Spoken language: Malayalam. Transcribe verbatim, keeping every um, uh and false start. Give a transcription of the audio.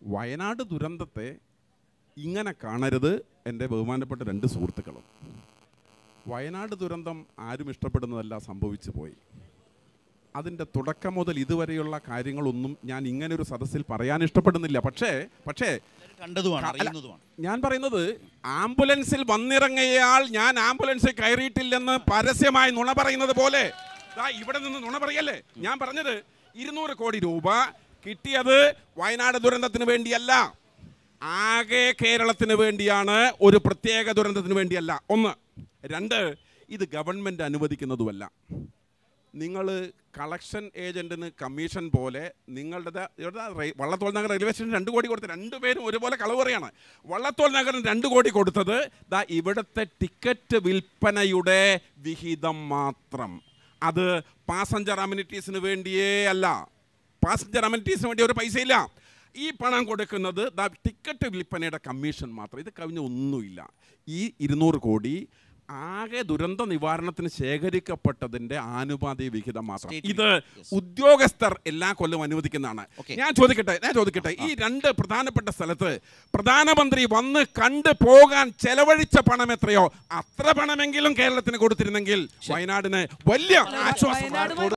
വയനാട് ദുരന്തത്തെ ഇങ്ങനെ കാണരുത് എൻ്റെ ബഹുമാനപ്പെട്ട രണ്ട് സുഹൃത്തുക്കളും. വയനാട് ദുരന്തം ആരും ഇഷ്ടപ്പെടുന്നതല്ല, സംഭവിച്ചു പോയി. അതിൻ്റെ തുടക്കം മുതൽ ഇതുവരെയുള്ള കാര്യങ്ങളൊന്നും ഞാൻ ഇങ്ങനെ ഒരു സദസ്സിൽ പറയാൻ ഇഷ്ടപ്പെടുന്നില്ല. പക്ഷേ പക്ഷേ ഞാൻ പറയുന്നത്, ആംബുലൻസിൽ വന്നിറങ്ങിയയാൾ ഞാൻ ആംബുലൻസിൽ കയറിയിട്ടില്ലെന്ന് പരസ്യമായി നുണ പറയുന്നത് പോലെ ഇവിടെ നിന്ന് നുണ പറയല്ലേ. ഞാൻ പറഞ്ഞത് ഇരുന്നൂറ് കോടി രൂപ കിട്ടിയത് വയനാട് ദുരന്തത്തിന് വേണ്ടിയല്ല, ആകെ കേരളത്തിന് വേണ്ടിയാണ്, ഒരു പ്രത്യേക ദുരന്തത്തിന് വേണ്ടിയല്ല. ഒന്ന്. രണ്ട്, ഇത് ഗവൺമെൻറ് അനുവദിക്കുന്നതുമല്ല. നിങ്ങൾ കളക്ഷൻ ഏജൻറ്റിന് കമ്മീഷൻ പോലെ നിങ്ങളുടെ വള്ളത്തോൾ നഗർ റെയിൽവേ സ്റ്റേഷൻ രണ്ട് കോടി കൊടുത്ത് രണ്ടുപേരും ഒരുപോലെ കളവ് പറയാണ്. വള്ളത്തോൾ നഗറിന് രണ്ട് കോടി കൊടുത്തത് ദാ ഇവിടുത്തെ ടിക്കറ്റ് വിൽപ്പനയുടെ വിഹിതം മാത്രം. അത് പാസഞ്ചർ അമ്യൂണിറ്റീസിന് വേണ്ടിയേ അല്ല, പാസഞ്ചർ അമ്യൂണിറ്റീസിന് വേണ്ടി ഒരു പൈസയില്ല. ഈ പണം കൊടുക്കുന്നത് ദാ ടിക്കറ്റ് വിൽപ്പനയുടെ കമ്മീഷൻ മാത്രം. ഇത് കവിഞ്ഞ ഒന്നുമില്ല. ഈ ഇരുന്നൂറ് കോടി ആകെ ദുരന്ത നിവാരണത്തിന് ശേഖരിക്കപ്പെട്ടതിന്റെ ആനുപാതിക വിഹിതം മാത്രം. ഇത് ഉദ്യോഗസ്ഥർ എല്ലാ കൊല്ലം അനുവദിക്കുന്നതാണ്. ഞാൻ ചോദിക്കട്ടെ ഞാൻ ചോദിക്കട്ടെ ഈ രണ്ട് പ്രധാനപ്പെട്ട സ്ഥലത്ത് പ്രധാനമന്ത്രി വന്ന് കണ്ടു പോകാൻ ചെലവഴിച്ച പണം എത്രയോ അത്ര പണമെങ്കിലും കേരളത്തിന് കൊടുത്തിരുന്നെങ്കിൽ വയനാടിന് വലിയ ആശ്വാസം.